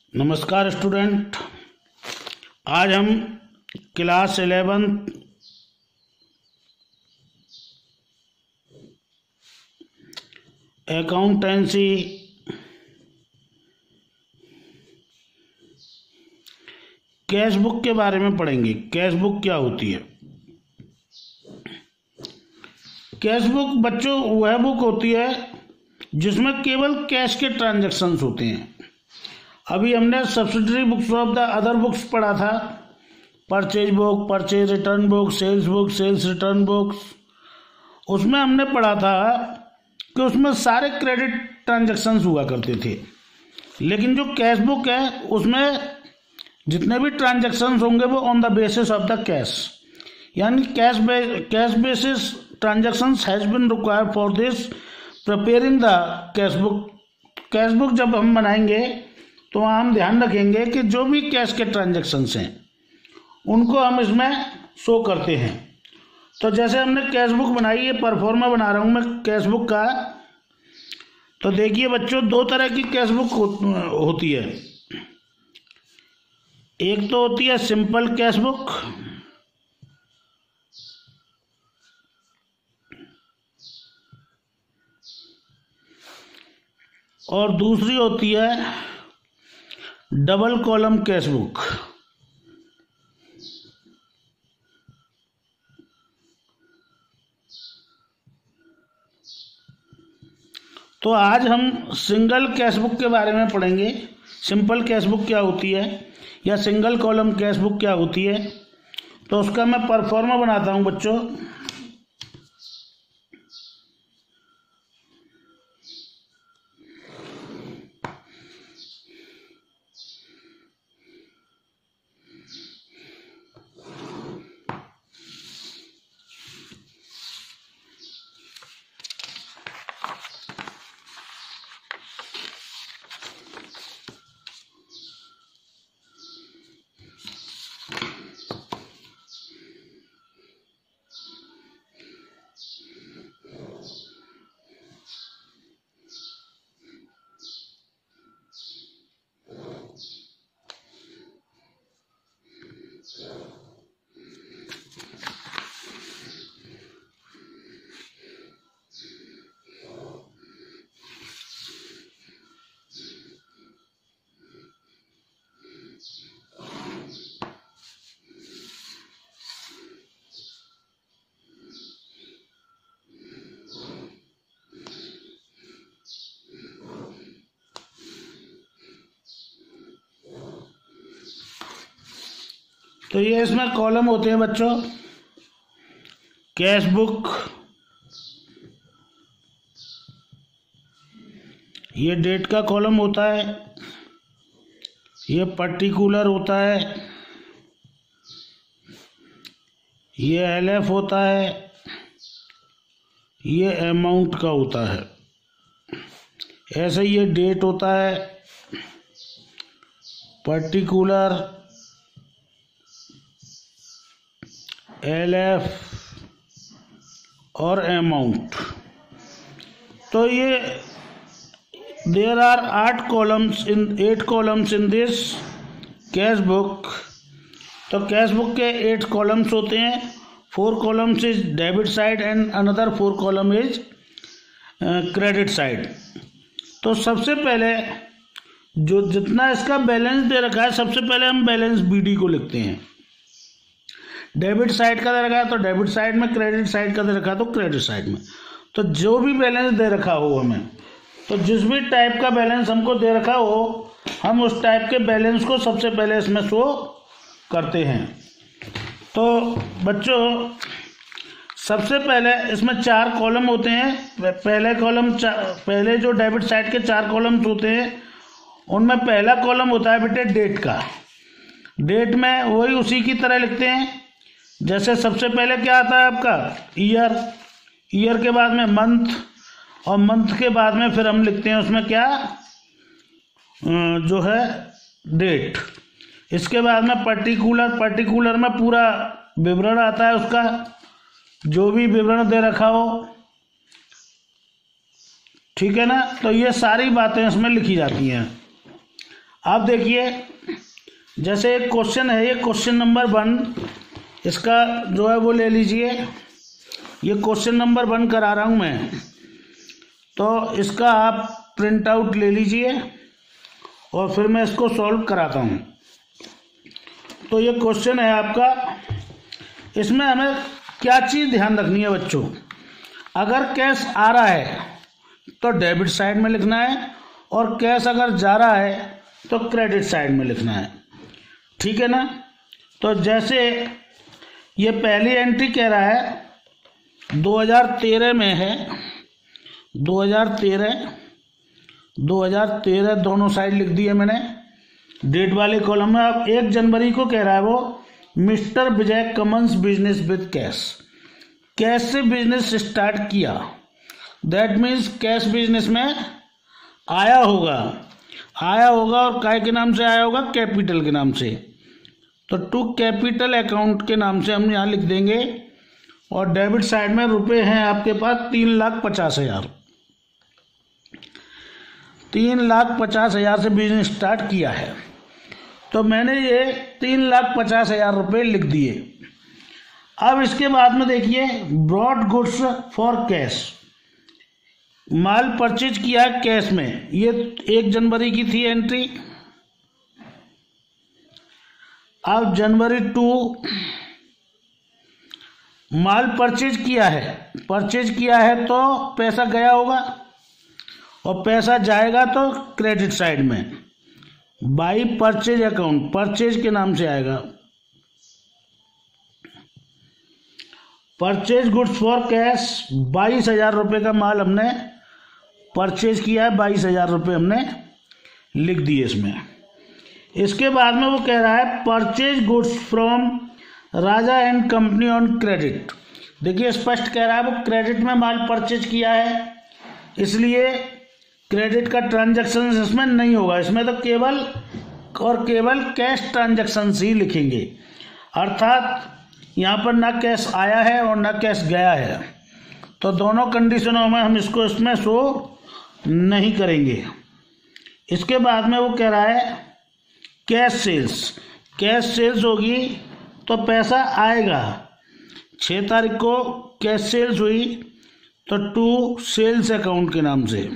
नमस्कार स्टूडेंट। आज हम क्लास 11 अकाउंटेंसी कैश बुक के बारे में पढ़ेंगे। कैश बुक क्या होती है? कैश बुक बच्चों वह बुक होती है जिसमें केवल कैश के ट्रांजैक्शंस होते हैं। अभी हमने subsidiary books of the other books पढ़ा था। Purchase book, purchase return book, sales book, sales return books. उसमें हमने पढ़ा था कि उसमें सारे क्रेडिट ट्रांजैक्शंस हुआ करते थे, लेकिन जो कैश बुक है उसमें जितने भी ट्रांजैक्शंस होंगे वो on the basis of the cash, यानी cash basis transactions has been required for this preparing the cash book. Cash book जब हम बनाएंगे तो हम ध्यान रखेंगे कि जो भी कैश के ट्रांजैक्शंस हैं उनको हम इसमें शो करते हैं। तो जैसे हमने कैश बुक बनाई है, परफॉर्मा बना रहा हूँ मैं कैश बुक का। तो देखिए बच्चों, दो तरह की कैश बुक होती है। एक तो होती है सिंपल कैश बुक, और दूसरी होती है डबल कॉलम कैश बुक। तो आज हम सिंगल कैश बुक के बारे में पढ़ेंगे। सिंपल कैश बुक क्या होती है या सिंगल कॉलम कैश बुक क्या होती है। तो उसका मैं परफॉर्मा बनाता हूं बच्चों। तो ये इसमें कॉलम होते हैं बच्चों। कैश बुक, ये डेट का कॉलम होता है, ये पर्टिकुलर होता है, ये एलएफ होता है, ये अमाउंट का होता है। ऐसे ये डेट होता है, पर्टिकुलर, एलएफ और अमाउंट। तो ये there are 8 columns in this cash book. तो कैश बुक के 8 कॉलम्स होते हैं। 4 columns is debit side and another 4 column is credit side. तो सबसे पहले जो जितना इसका बैलेंस दे रखा है, सबसे पहले हम बैलेंस बीडी को लिखते हैं। डेबिट साइड का दे रखा है तो डेबिट साइड में, क्रेडिट साइड का दे रखा है तो क्रेडिट साइड में। तो जो भी बैलेंस दे रखा हो हमें, तो जिस भी टाइप का बैलेंस हमको दे रखा हो, हम उस टाइप के बैलेंस को सबसे पहले इसमें शो करते हैं। तो बच्चों सबसे पहले इसमें 4 कॉलम होते हैं। पहले जो डेबिट साइड के 4 कॉलम्स होते हैं उनमें पहला कॉलम होता है बेटे डेट का। डेट में वही उसी की तरह लिखते हैं। जैसे सबसे पहले क्या आता है आपका ईयर, ईयर के बाद में मंथ, और मंथ के बाद में फिर हम लिखते हैं उसमें क्या जो है डेट। इसके बाद में पर्टिकुलर में पूरा विवरण आता है उसका, जो भी विवरण दे रखा हो, ठीक है ना। तो ये सारी बातें इसमें लिखी जाती हैं। आप देखिए, जैसे एक क्वेश्चन है, ये क्वेश्चन नंबर 1, इसका जो है वो ले लीजिए। ये क्वेश्चन नंबर 1 करा रहा हूँ मैं, तो इसका आप प्रिंट आउट ले लीजिए और फिर मैं इसको सॉल्व कराता हूँ। तो ये क्वेश्चन है आपका, इसमें हमें क्या चीज़ ध्यान रखनी है बच्चों। अगर कैश आ रहा है तो डेबिट साइड में लिखना है, और कैश अगर जा रहा है तो क्रेडिट साइड में लिखना है, ठीक है ना। तो जैसे ये पहली एंट्री कह रहा है 2013 में है, 2013 दोनों साइड लिख दिए मैंने डेट वाले कॉलम में। अब 1 जनवरी को कह रहा है वो, mister Vijay commence business with cash, cash से बिजनेस स्टार्ट किया। दैट मीन्स कैश बिजनेस में आया होगा, और काय के नाम से आया होगा, कैपिटल के नाम से। तो टू कैपिटल अकाउंट के नाम से हम यहाँ लिख देंगे, और डेबिट साइड में रुपए हैं आपके पास 3,50,000, 3,50,000 से बिजनेस स्टार्ट किया है। तो मैंने ये 3,50,000 रुपये लिख दिए। अब इसके बाद में देखिए, ब्रॉड गुड्स फॉर कैश, माल परचेज किया कैश में, ये 1 जनवरी की थी एंट्री। अब जनवरी 2 माल परचेज किया है तो पैसा गया होगा, और पैसा जाएगा तो क्रेडिट साइड में बाई परचेज अकाउंट, परचेज के नाम से आएगा। परचेज गुड्स फॉर कैश, 22,000 रुपये का माल हमने परचेज किया है, 22,000 रुपये हमने लिख दिए इसमें। इसके बाद में वो कह रहा है purchase goods from Raja and company on credit. देखिए स्पष्ट कह रहा है वो क्रेडिट में माल परचेज किया है, इसलिए क्रेडिट का ट्रांजैक्शन इसमें नहीं होगा। इसमें तो केवल कैश ट्रांजैक्शन ही लिखेंगे, अर्थात यहाँ पर ना कैश आया है और ना कैश गया है, तो दोनों कंडीशनों में हम इसको इसमें शो नहीं करेंगे। इसके बाद में वो कह रहा है कैश सेल्स होगी तो पैसा आएगा। 6 तारीख को कैश सेल्स हुई तो टू सेल्स अकाउंट के नाम से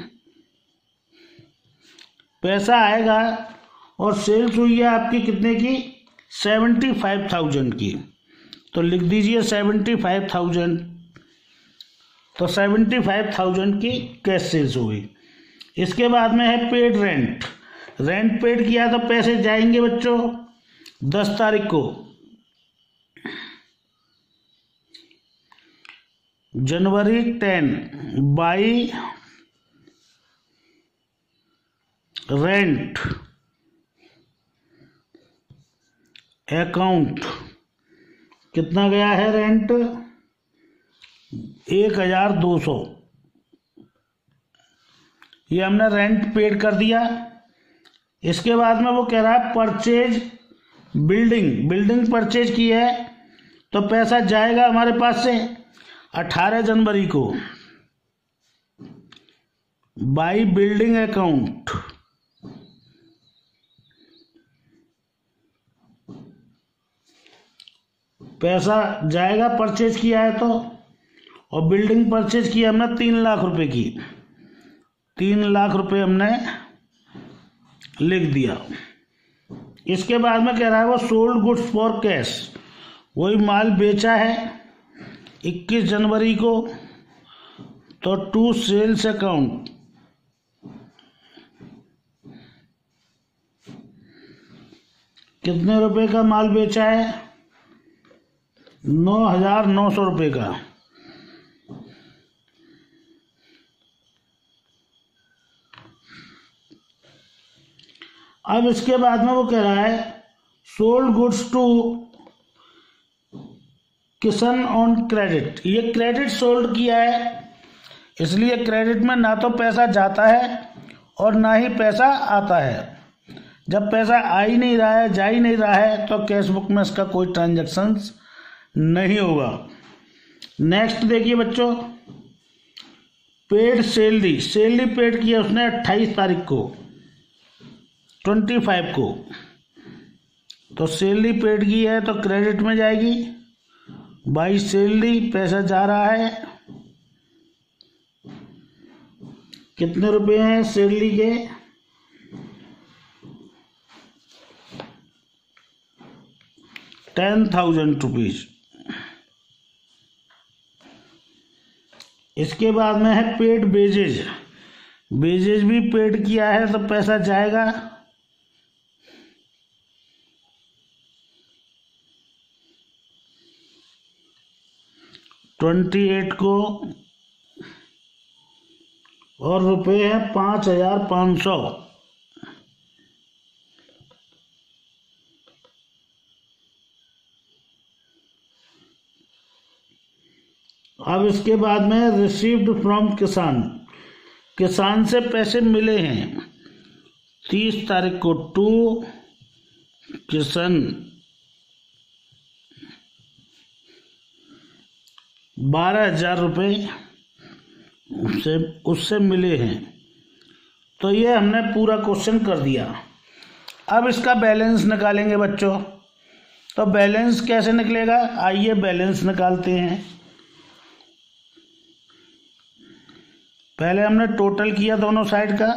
पैसा आएगा, और सेल्स हुई है आपकी कितने की, 75,000 की। तो लिख दीजिए 75,000, तो 75,000 की कैश सेल्स हो गई। इसके बाद में है पेड रेंट पेड किया तो पैसे जाएंगे बच्चों 10 तारीख को, जनवरी 10 बाई रेंट अकाउंट, कितना गया है रेंट, 1,200, ये हमने रेंट पेड कर दिया। इसके बाद में वो कह रहा है परचेज बिल्डिंग परचेज की है तो पैसा जाएगा हमारे पास से 18 जनवरी को बाई बिल्डिंग अकाउंट, पैसा जाएगा परचेज किया है तो, और बिल्डिंग परचेज की हमने 3 लाख रुपए की, 3 लाख रुपए हमने लिख दिया। इसके बाद में कह रहा है वो सोल्ड गुड्स फॉर कैश, वही माल बेचा है 21 जनवरी को, तो टू सेल्स अकाउंट, कितने रुपए का माल बेचा है, 9,900 रुपये का। अब इसके बाद में वो कह रहा है sold goods to Kishan on credit, ये क्रेडिट सोल्ड किया है, इसलिए क्रेडिट में ना तो पैसा जाता है और ना ही पैसा आता है। जब पैसा आ ही नहीं रहा है, जा ही नहीं रहा है, तो कैश बुक में इसका कोई ट्रांजैक्शंस नहीं होगा। नेक्स्ट देखिए बच्चों, पेड सैलरी पेड किया उसने 28 तारीख को, 25 को, तो सैलरी पेड की है तो क्रेडिट में जाएगी। बाई सैलरी पैसा जा रहा है, कितने रुपए हैं सैलरी के, 10,000 रुपीज। इसके बाद में है पेड वेजेज। वेजेज भी पेड किया है तो पैसा जाएगा, $28 को, और रुपए है 5,500। अब इसके बाद में रिसीव्ड फ्रॉम किसान, किसान से पैसे मिले हैं 30 तारीख को टू किसान, 12,000 रुपये उससे मिले हैं। तो ये हमने पूरा क्वेश्चन कर दिया। अब इसका बैलेंस निकालेंगे बच्चों। तो बैलेंस कैसे निकलेगा, आइए बैलेंस निकालते हैं। पहले हमने टोटल किया दोनों साइड का,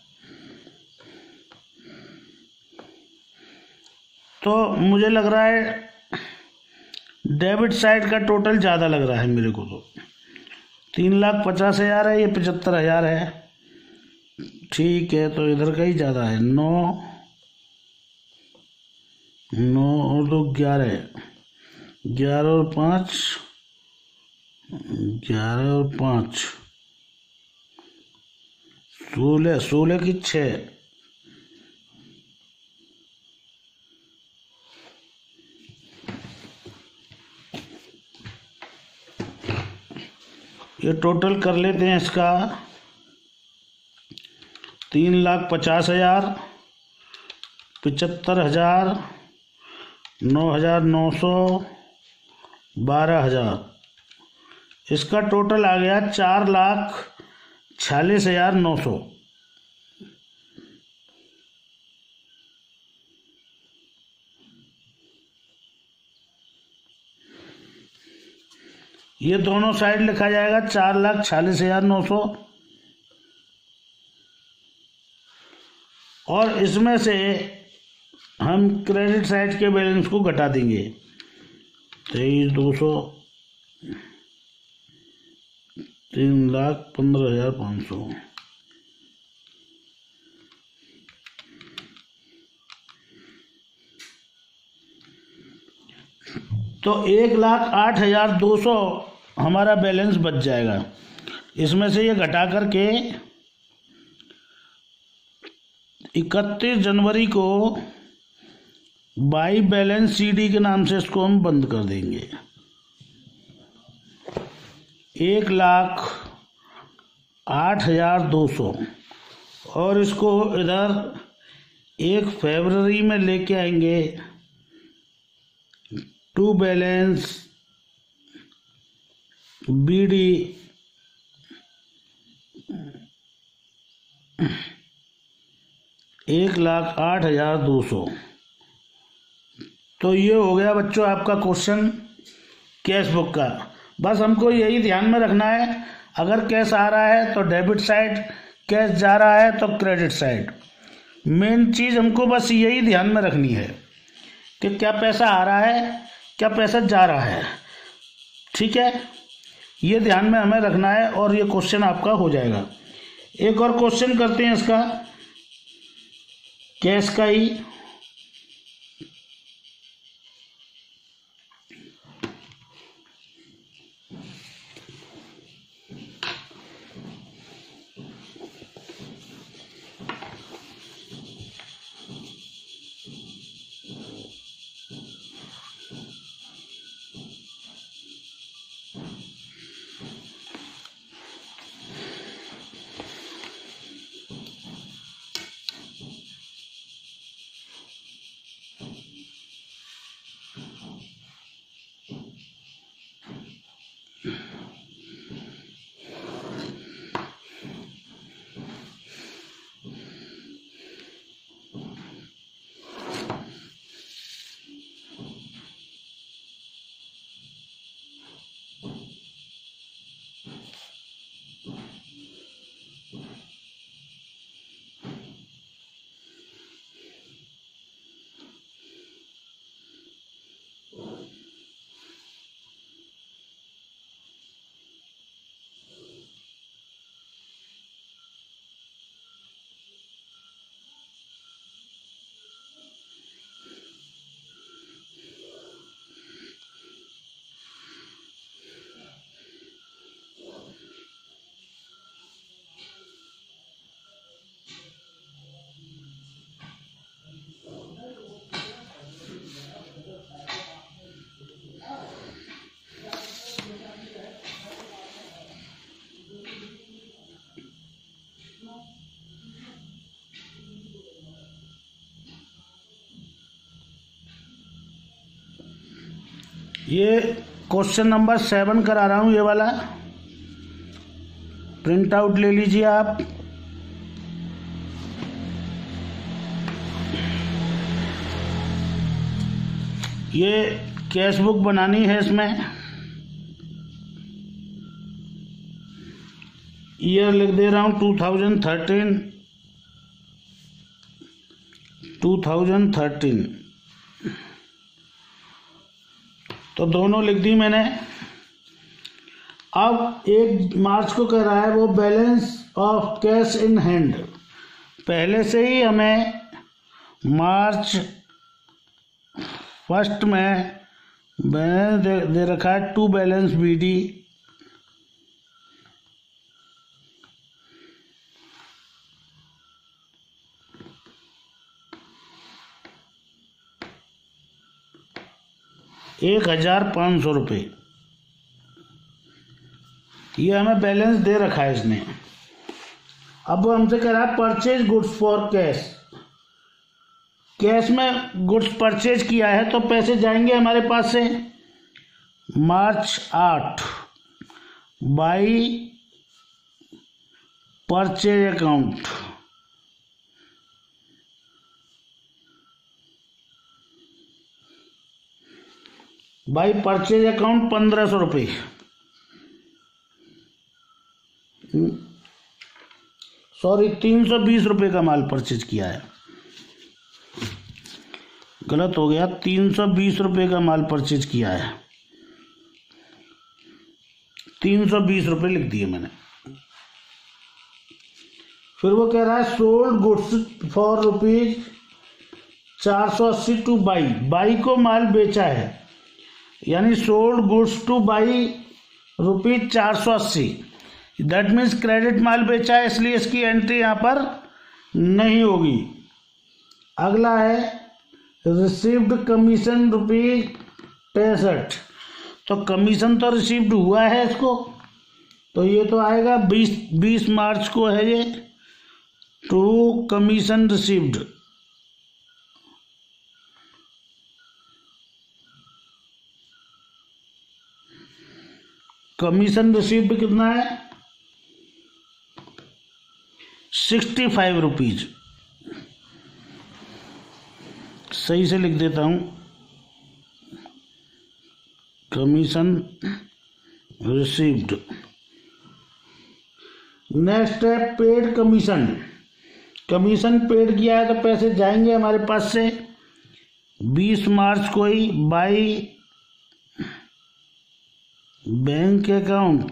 तो मुझे लग रहा है डेबिट साइड का टोटल ज़्यादा लग रहा है मेरे को। तो 3,50,000 है, ये 75,000 है। ठीक है, तो इधर का ही ज़्यादा है। 9 और 2 11, 11 और 5 11 और 5 16, 16 की 6, ये टोटल कर लेते हैं इसका। 3,50,000, 75,000, 9,900, 12,000। इसका टोटल आ गया 4,46,900। ये दोनों साइड लिखा जाएगा 4,46,900, और इसमें से हम क्रेडिट साइड के बैलेंस को घटा देंगे। 23,200, 3,15,500। तो 1,08,200 हमारा बैलेंस बच जाएगा। इसमें से ये घटा करके 31 जनवरी को बाई बैलेंस सीडी के नाम से इसको हम बंद कर देंगे। 1,08,200, और इसको इधर 1 फरवरी में लेके आएंगे टू बैलेंस बीडी 1,08,200। तो ये हो गया बच्चों आपका क्वेश्चन कैश बुक का। बस हमको यही ध्यान में रखना है, अगर कैश आ रहा है तो डेबिट साइड, कैश जा रहा है तो क्रेडिट साइड। मेन चीज़ हमको बस यही ध्यान में रखनी है कि क्या पैसा आ रहा है, क्या पैसा जा रहा है। ठीक है, ये ध्यान में हमें रखना है और ये क्वेश्चन आपका हो जाएगा। एक और क्वेश्चन करते हैं इसका, कैश का ही। ये क्वेश्चन नंबर 7 करा रहा हूँ, ये वाला प्रिंट आउट ले लीजिए आप। ये कैश बुक बनानी है, इसमें ईयर लिख दे रहा हूँ 2013। तो दोनों लिख दी मैंने। अब 1 मार्च को कह रहा है वो balance of cash in hand. पहले से ही हमें मार्च 1 में बैलेंस दे रखा है, टू बैलेंस BD। ₹1,500 ये हमें बैलेंस दे रखा है इसने। अब वो हमसे कह रहा है purchase goods for cash. Cash में गुड्स परचेज किया है तो पैसे जाएंगे हमारे पास से March 8 by purchase account. By purchase account ₹1,500। Sorry, ₹320 का माल परचेज किया है, गलत हो गया। ₹320 का माल परचेज किया है, ₹320 लिख दिए मैंने। फिर वो कह रहा है sold goods for ₹480 to Bai. Bai को माल बेचा है, यानी sold goods to Bai ₹480। That means credit माल बेचा है, इसलिए इसकी एंट्री यहाँ पर नहीं होगी। अगला है रिसीव्ड कमीशन ₹63। तो कमीशन तो रिसीव्ड हुआ है इसको, तो ये तो आएगा 20 मार्च को है ये, to commission received. Commission received कितना है? ₹65। सही से लिख देता हूं, कमीशन रिसीव्ड। नेक्स्ट है पेड कमीशन। कमीशन पेड किया है तो पैसे जाएंगे हमारे पास से 20 मार्च को ही बाई बैंक अकाउंट।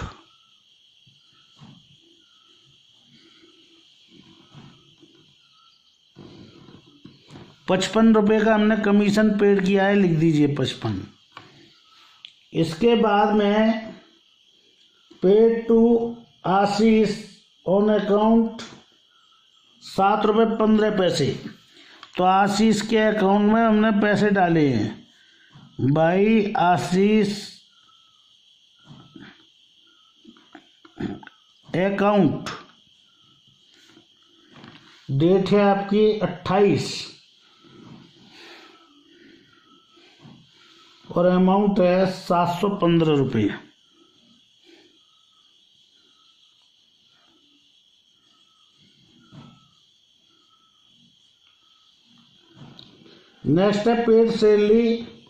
₹55 का हमने कमीशन पेड किया है, लिख दीजिए 55। इसके बाद में paid to Ashish on account ₹7.15। तो आशीष के अकाउंट में हमने पैसे डाले हैं बाई आशीष अकाउंट। डेट है आपकी 28 और अमाउंट है ₹715। नेक्स्ट है paid salary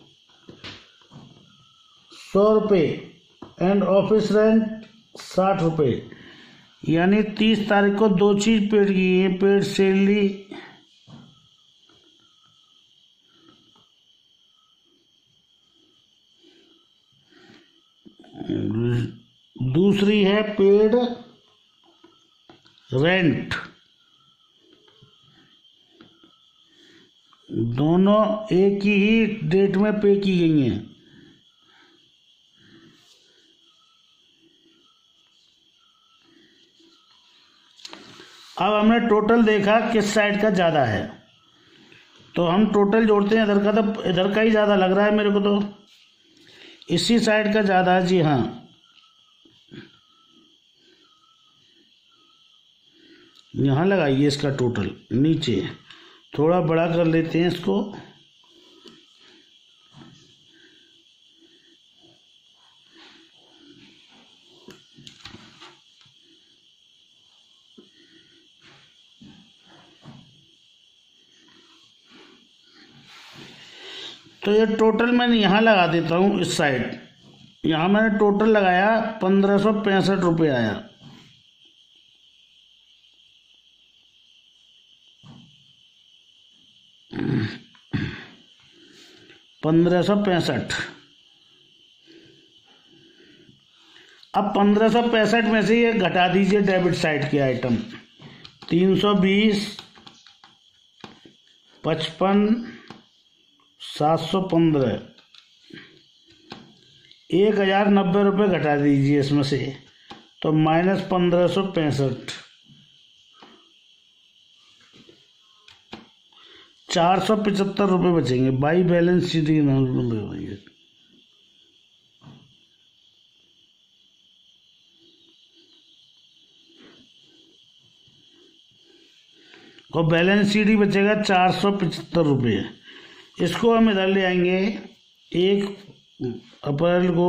₹100 and office rent ₹60। यानी 30 तारीख को 2 चीज पेड की है, पेड सैलरी दूसरी है पेड रेंट। दोनों एक ही डेट में पे की गई हैं। अब हमने टोटल देखा किस साइड का ज़्यादा है, तो हम टोटल जोड़ते हैं। इधर का तो इधर का ही ज़्यादा लग रहा है मेरे को, तो इसी साइड का ज़्यादा है। जी हाँ, यहाँ लगाइए इसका टोटल। नीचे थोड़ा बड़ा कर लेते हैं इसको। तो ये टोटल मैंने यहाँ लगा देता हूँ इस साइड। यहाँ मैंने टोटल लगाया 1565 रुपये आया। $1565। अब 1565 में से ये घटा दीजिए डेबिट साइड के आइटम। 320, 55, 715, 1090 रुपये घटा दीजिए इसमें से, तो -1565, 475 रुपये बचेंगे। बाई बैलेंस शीट और बैलेंस शीट ही बचेगा 475 रुपये। इसको हम इधर ले आएंगे। 1 अप्रैल को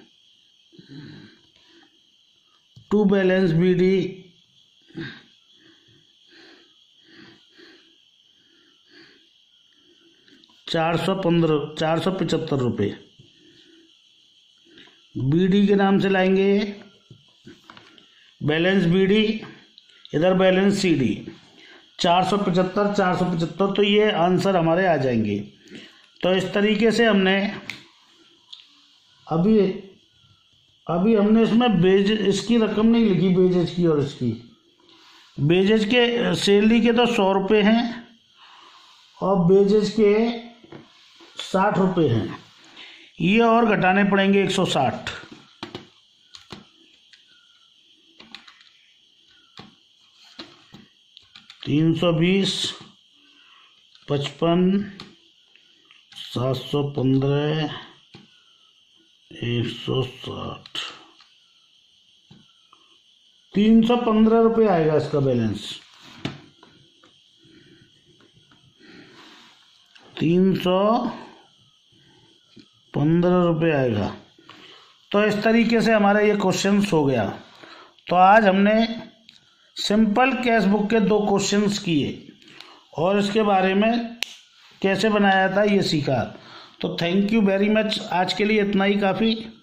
टू बैलेंस BD 475 रुपये BD के नाम से लाएंगे। बैलेंस BD, इधर बैलेंस CD, 475, तो ये आंसर हमारे आ जाएंगे। तो इस तरीके से हमने अभी हमने इसमें बेज इसकी रकम नहीं लिखी, बेजेज की और इसकी। बेजेज के सैलरी के तो 100 रुपये हैं और बेजेज के 60 रुपये हैं। ये और घटाने पड़ेंगे 160। $320, 55, 715, 160, 315 रुपये आएगा इसका बैलेंस। 315 रुपये आएगा। तो इस तरीके से हमारा ये क्वेश्चन हो गया। तो आज हमने सिंपल कैश बुक के 2 क्वेश्चंस किए और इसके बारे में कैसे बनाया था ये सीखा। तो थैंक यू वेरी मच। आज के लिए इतना ही काफ़ी।